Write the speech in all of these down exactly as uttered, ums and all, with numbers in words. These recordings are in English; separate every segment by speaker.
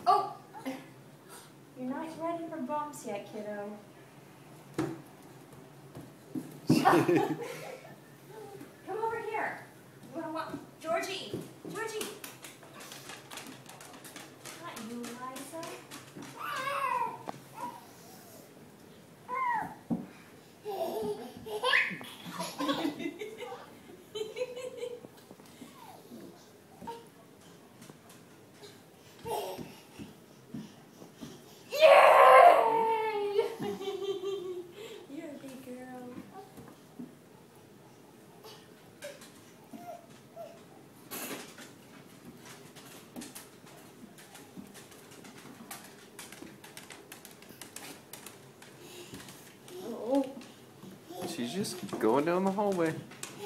Speaker 1: Oh! You're not ready for bumps yet, kiddo. Come over here. You wanna walk? Georgie! Georgie! Not you, Liza. You're a big girl. Oh.
Speaker 2: She's just going down the hallway.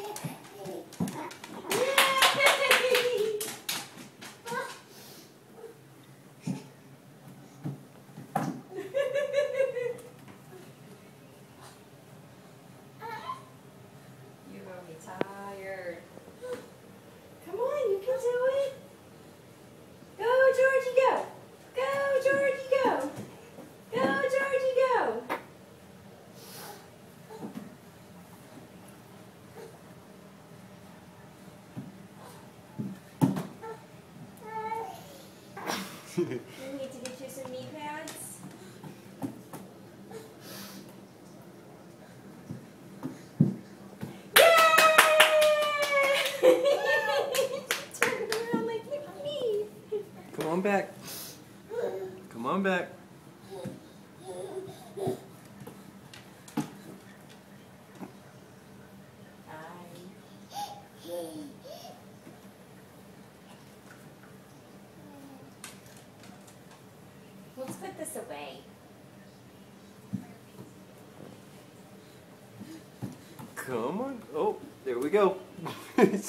Speaker 1: You're gonna be tired. Come on, you can do it. Go, Georgie, go. Go, Georgie, go. Go, Georgie, go. We need to get you some knee pads. Turn around like, look at me.
Speaker 2: Come on back. Come on back.
Speaker 1: Let's put this away.
Speaker 2: Come on. Oh, there we go.